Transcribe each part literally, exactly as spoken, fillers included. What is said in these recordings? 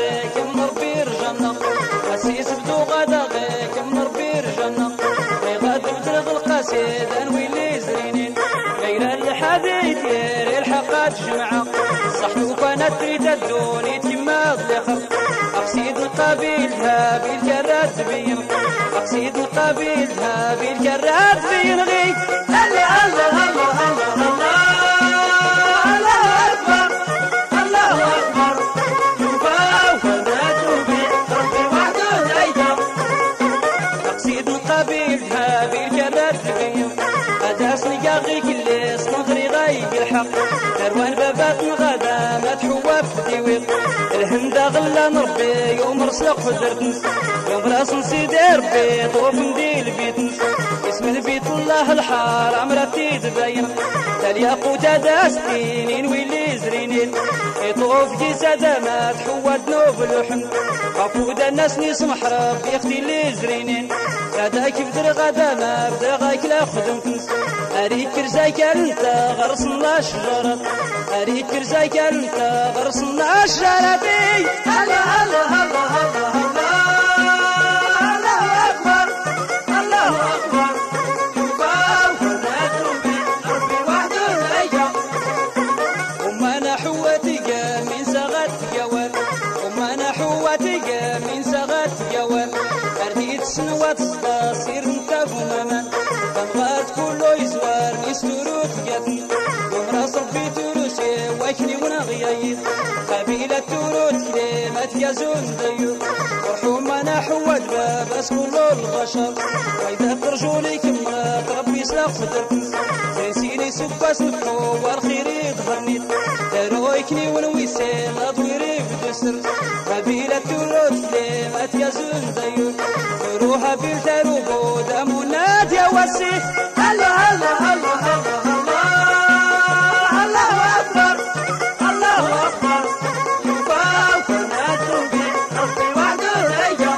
غيك من ربي رجعنا حسيس بدو غدا غيك من ربي رجعنا غاد بدرغ القصيد انوي اللي زرينين غير الحديث يري الحقات جمعة صحتو كانت تريد الدوني تما ضليخر أقصيد القبيلها بالكرات تبين أقصيد القبيلها بالكرات تبين غي الله الله الله الله الله الله أكبر الله أكبر شوفا وفراتو بي ربي وحده دايتا أقصيد القبيلها بالكرات تبين أداس نقاغي كل صنغري غايق الحق كروان بابات غدا ما تحوى في الديويق الهندا غلا نربي يوم رسلق فدرتنس يوم راس نسيدي ربي طوف نديل بيتنس اسم البيت الله الحرام راتي تبين الياقوت داستين ويلي زرينين يطوف كيسا ما تحوى دنوب اللحم عفود الناس نيس محرب يختي اللي زرينين غدا كيف در غدا ما بدا غايك لا خدمتنس أريك رزايك انت غرسنا شجرات أريك رزايك انت غرسنا شجرات الله الله الله الله الله الله أكبر الله أكبر شوفا وفراتو بي ربي وحده دايتا وما أنا حواتي من سغات جوال وما أنا حواتي من سغات جوال أرديت سنوات صدا سير انت فمامان فمغات كله يزوار نستروت جاتني يوم راس ربي تروسي واكني ونغيايد قبيلة تروت كلمات يزون ديو ورحوم أنا حواد باب كله البشر وإذا ترجولي كما ربي سلاق فدرتنس زيسيني سباس الحوار خيري ظهرنيت دارويكني ونويسين أطويري بدسر قبيلة تروت كلمات يزون ديو روحها بالتروبو دامونات يا وسي الله الله الله الله الله الله أكبر الله أكبر شوفا وفراتو بي ربي وحده دايتا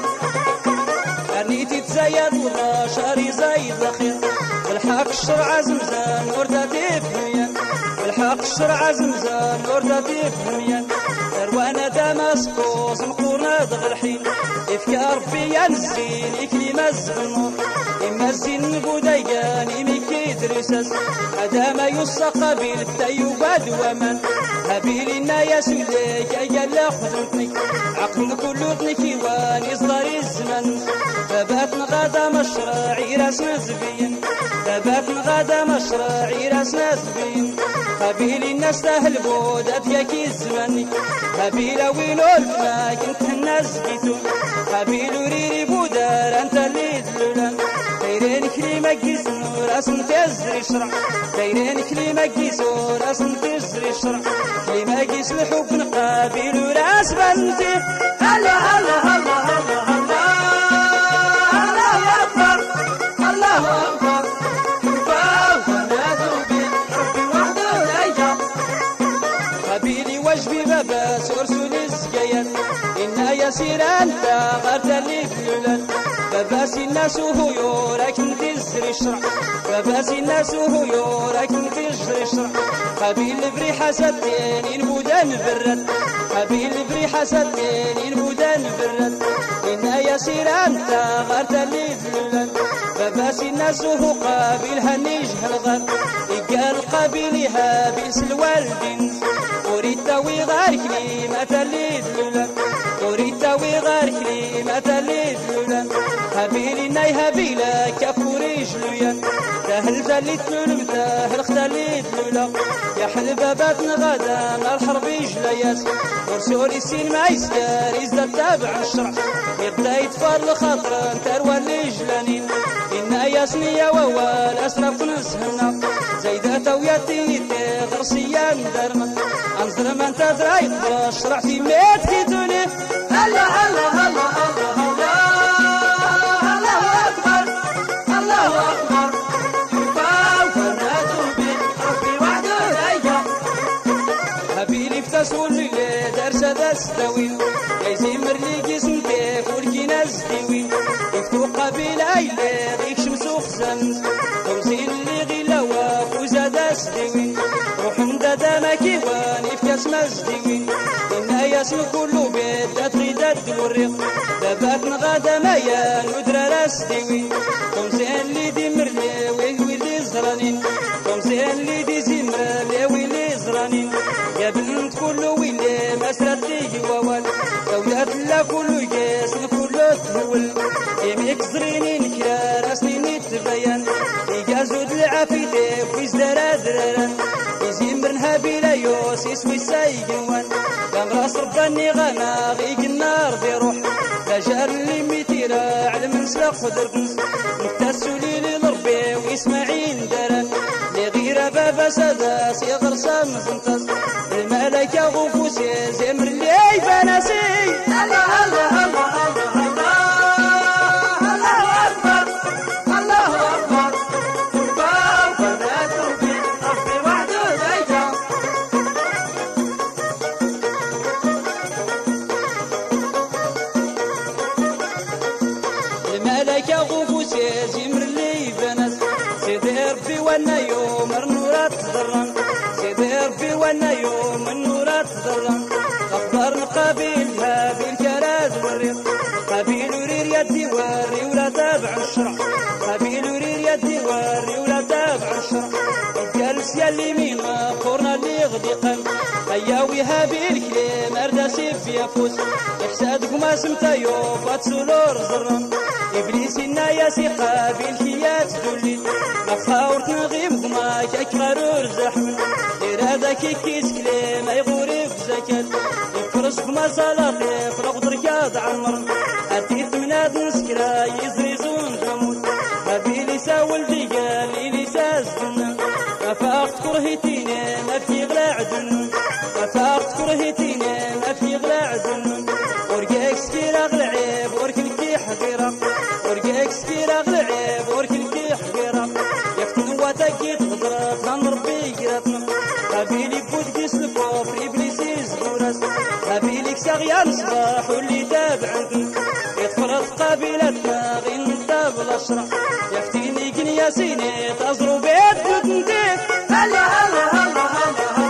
أرنيتي تزايد والله شهري زايد الخير بالحق الشرع زمزان ورداتي بهميان بالحق الشرع زمزان ورداتي بهميان ثروانة دمسكوس مقورنا دغ الحين إفكار فيا نزين يكلي مزق النور إما الزين بوديان إميكي درسس هذا ما يسق بالفتي وباد ومن هبيلنا يا سوليك أيا لا خدمتني عقل كله تنكيوان يصدر الزمن ثبات غدا مشرعي راسنا زبين ثبات غدا مشرعي راسنا زبين هبيل الناس تهل بودات ياكي الزمن هبيل ويلو الفما كنت الناس بيتون هبيل ريري بودار انت اللي دلولان دايرين كلمة كيسو راس تزري شرع دايرين كلمة كيسو راس تزري شرع كلمة كيس الحب نقابل وراس بنتي الله الله الله الله الله الله أكبر الله أكبر شوفا وفراتو بي ربي وحده دايتا قبيلي واجبي بابا سورسول الزكايات إنا يسير أنت غرت اللي بلولان باباس الناس وهو لكن تزري الشرع باباس الناس وهو لكن تجري الشرع قبيل بريحة ستين البودان برد قبيل بريحة ستين البودان برد إنا يسير أنت غرت اللي بلولان باباس الناس وهو قابل هنيج هالغر قال قبيلها بسلوى البنت أريد تاوي غار كلمة اللي دلولان أريد تاوي غار كلمة اللي دلولان هبيلي ناي هبيلا كفوري جلويان تاهل زالي تلولم تاهل ختالي دلولا يا حل بابات نغادا نار حربي جلاياس ورسولي السين ما يسكر يزداد تابع الشرع يبدا يتفار لخاطر تروى اللي جلانين إنا ياسنية ووال أسرف نسهنا زيدات وياتي غرسيان درنا أنظر من تدري شرع في ميت كيتوني الله الله الله الله الله الله أكبر الله أكبر شوفا وفراتو بي ربي وحده دايتا هبيلي فتسول لي درس دستوين يزيمر لي جسم كيف وركينا زديوين يفتو قبيل أيلي غيك شمس وخزن خمسين اللي غيلا وفوزا دستوين روح مدادا ما كيوان يفكاس مزديوين إنا يا اسم كله بيت تغيدات والريق دابات نغادا مايا ندرى راس ديوي خمسين اللي دي مرلي ويلي زرانين خمسين اللي دي زمرة ويلي زرانين يا بنت كله ويلي مسرتي ووال دولات لا كله يقاسن كله تهول يميك زرينين كرا راسني نتبين يقازود العافيتي ويزدرا درارا يزمرنها بلا يوس يسوي سايقوان كان راس رباني غانا غيق النار بيروح لا جار اللي ميتيرا على من سلاق خدركنس نتاسولي للربي ويسماعيل داران لي غير بابا ساداس يغر سامزنتاس الملكة غفوسي زمر اللي يباناسي الله الله الله الله الملكة غفوسي زمر اللي يباناس سيدي ربي وانا يوم النورات تضرن سيدي ربي وانا يوم النورات تضرن اخبار نقابلها بالكراز والريق قابيل ورير يدي وري ولا تابع الشرع قابيل ورير يدي وري ولا تابع الشرع الجالس يا اليمين قرنا اللي غديقا هياوي هابي الكلام ارداسي في يفوس احسادكم ما سمتا يوفات سولور زرن ابليس إنا يا سيقا بالكيات دولي نفاور تنغيم غما كاك غرور زحمن إرادة كيكيس كلام أي غوري بزكات يفرس غما سلاطي فرق دركاد عمر أتيت من هاد نسكرا يزريزون دموت هابيلي ساول ديقال إلي ساز دنا أفاقت كرهتيني ما في غلاع دنا أفاقت كرهتيني ما في غلاع دنا ورقاك سكيرا غلعيب وركن كي حقيرا ورقاك سكيرا غلعيب وركن كي حقيرا يفتن واتاكي تغدرات غن ربي قراتنا هابيلي بودكي سلكوفر إبليسي زبوراس هابيليك ساغيان صباح واللي تابعنكم يتفرط قابلتنا غين نتاب الأشرع يفتيني كن ياسيني تازرو بيت كنتيك الله الله الله الله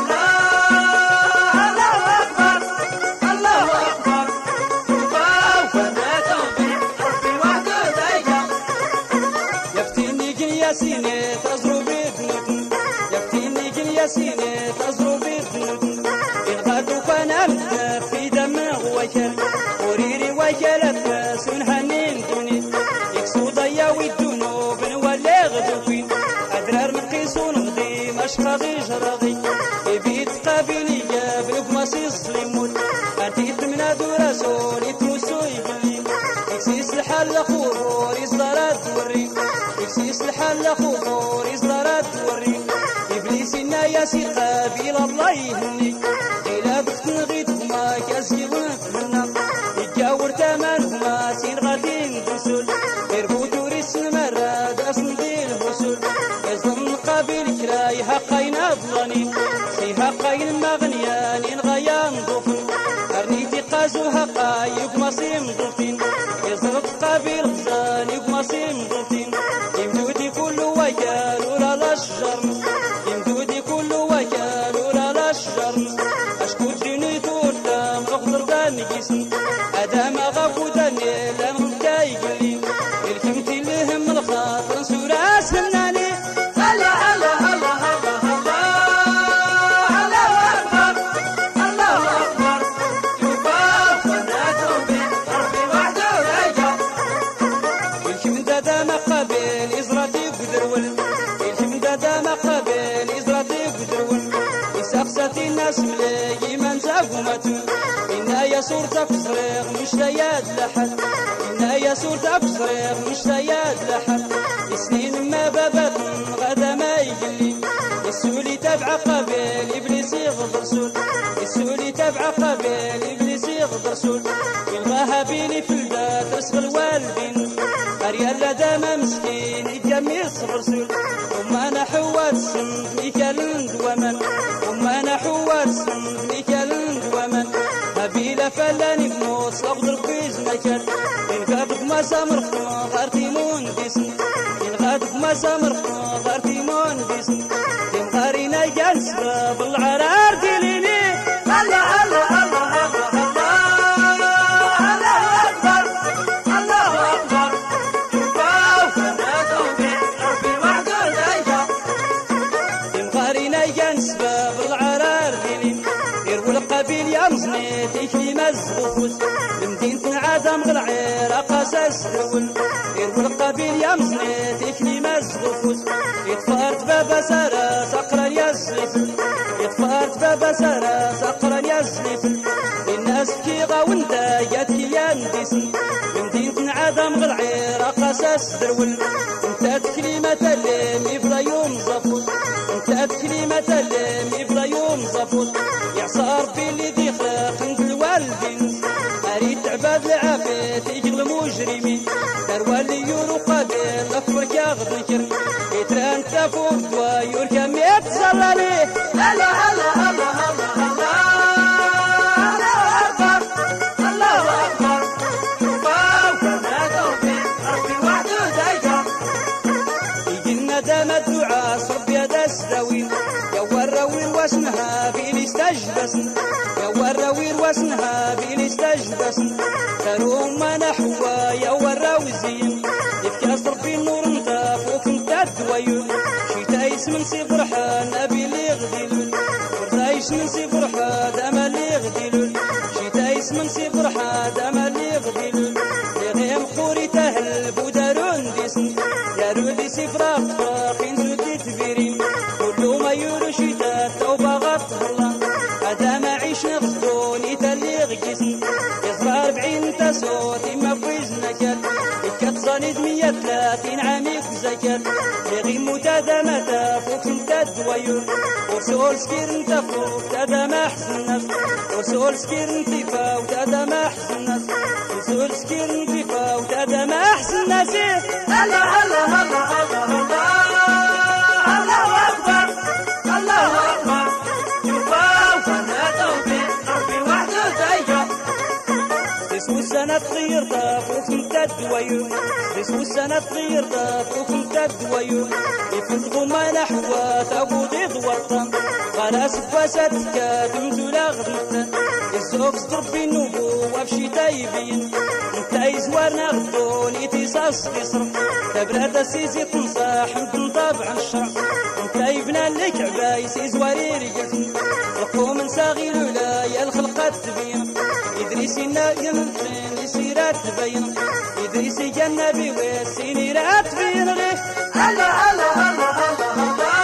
ياسيني تزرو بيدنك يفتيني كن ياسيني تزرو بيدنك إن غادو كان أمد في دم وكل وريري وكلت سنحنين دوني يكسو ضيا ويدونو بنولي غدوكين أدرار من قيسون غدي مشقا غي جراغي يبيت قابيني جاب ماسي السليمون أتيت من هادو راسول يتمسو يقلين يكسيس الحال أخوه يصدرات وري يكسيس الحال أخوه يصدرات وري إبليس إنا يا سيقا بلا الله يهني إلا بخت نغيتهما كازي ونتمنى يتجاور تمانهما سين غادين دسول يربو دوري السمرة داسن دين الوصول يظلم قابل كراي حقين أظلاني سي حقين مغنيان غيان ضفن أرنيتي قازو حقايق مصيم ضفتين يزرط قابل غزان يقمصيم ضفتين يمدودي كل وكال ولا الأشجار يمدودي كل وكال ولا الأشجار أشكو جيني تورتا مغضر داني جسم أدام أغفو داني لان غداي قليل الكمتي اللي هم الخاطر نسورا سمناني الله الله الله الله مقابل إزراتي بدرول الحمد دا مقابل إزراتي بدرول يسقساتي الناس ملاقي من زاقوماتو إنا يا صورتك صريغ مش لياد لحد إنا يا صورتك صريغ مش لياد لحد سنين ما بابات غدا ما يقلي السولي تبع قابل إبليسي غدر سول السولي تبع قابل إبليسي غدر سول يلغاها بيني في الباب رسغ الوالدين أريال لدام مسكين يجمي صبر سول وما أنا حوات سند ميكال دوامن وما أنا حوات سند ميكال دوامن هبيلا فلاني بنوص أقدر بيز مكان إن غادك ما سامرخنا غارتيمون ديسن إن غادك ما سامرخنا غارتيمون ديسن تم غارينا جانس بالعرار ديليني الله الله الله الله يا مزنيتي كلمة زغفوس لمدينة عدم غلعير قاساس درول يرول قبيل يا مزنيتي كلمة زغفوس يتفارت بابا سارة سقرا يا الزلفل يتفارت بابا سارة سقرا يا الزلفل الناس كي غاون دايات كي يا نديسن لمدينة عدم غلعير قاساس درول انت كلمة الليم يبدا يوم زفوت انت كلمة الليم يبدا يوم زفوت يعصى ربي اللي دي خلق عند الوالدين اريد عباد العافيت يجل المجرمين داروا اللي يورو قابل لفرك ياخذ الكرم يتران تافوق دوا يوركا ميت زلالي هلا هلا هلا هلا هلا الله اكبر الله اكبر شوفوا كما توفيق ربي وحده دايقه يجينا دام الدعاء صرب يا داس داوين يا وراوين واسمها بيلي استجبسن يا وراوين واسمها بيلي استجبسن داروا ما نحوا يا وراوي زين يفكاس ربي النور انت فوق انت دويون شيتايس من سي فرحان ابي اللي غديلون ورتايش من سي فرحان دام اللي غديلون شيتايس من سي فرحان دام اللي غديلون لغيم قوري تهل بودارون ديسن يا رودي سي فراق فراقين زودي تبيرين كل ما يورو شيتا توبة غطهلا هذا ما عيش نغزدوني تالي غيسن يزرع ربعين تاسوت ما بويزنا كات كتصانيد مية ثلاثين عامي زكات لغي موتا دامتا فوق انت دويون ورسول سكير انت فوق تادا ما حسن نفس ورسول سكير انت فاو تادا ما حسن نفس ورسول سكير انت فاو تادا ما حسن نفس هلا هلا هلا هلا هلا الله اكبر الله اكبر شوفوا فانا توفيق ربي وحده دايقه تسوي السنة تغير طافوك انت دويون تسوي السنة تغير طافوك انت دويون يفلغوا ما نحوا تابودي ضوطن خلاص فاسدك تمزولا غدمتن يزوك ضربي النبوة بشي تايبين انت يزوارنا غدوني تيساس يصرف تبرد السيسي تنصاح من طابع الشرع انت يبنى لك عبايس يزواري رجلتن رقو من صاغي الولاية الخلقات تبين إدريسي ناقم فين يسيرات تبين إدريسي جنبي ويسيني رات تبين غير هلا هلا هلا هلا هلا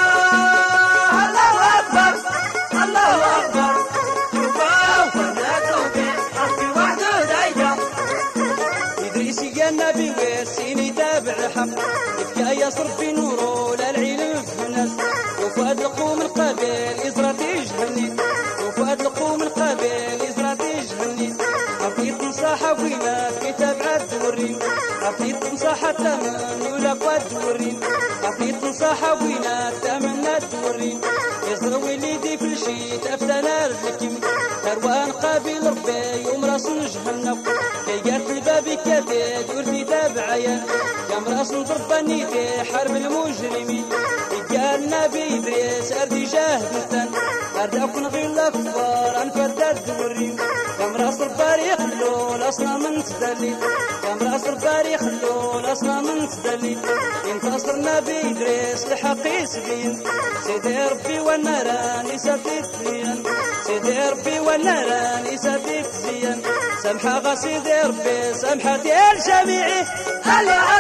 الله أكبر الله أكبر شوفوا فلا توفيق ربي وحده دايقه إدريسي جنبي ويسيني تابع الحق يبكى يصرف في نورو للعلم في الناس وفؤاد القوم القبيل يزرط يجهلني وفؤاد القوم القبيل يزرط يجهلني عطيت نصاحة وينات كتاب عاد ورين عطيت نصاحة تمن ولا قد ورين عطيت نصاحة وينات تمن تورين يزروي ليدي في الشيت افتنا رجلكم تروان قابل ربي يوم راس جهنم كيقات البابي كتيد ورثي تابعيا يا مراس ضربني في حرب المجرمين قالنا بيدريس اردي جاهدتن ارداكن غير الكفار انفردد ورين يا مراس الباري خلول اصلا من تدلي يا مراس الباري خلول اصلا من تدلي انتصرنا بيدريس لحقي سبين سيدي ربي والناراني ساتي تزين سيدي ربي والناراني ساتي تزين سامحة غا سيدي ربي سامحة ديال جميعي هلا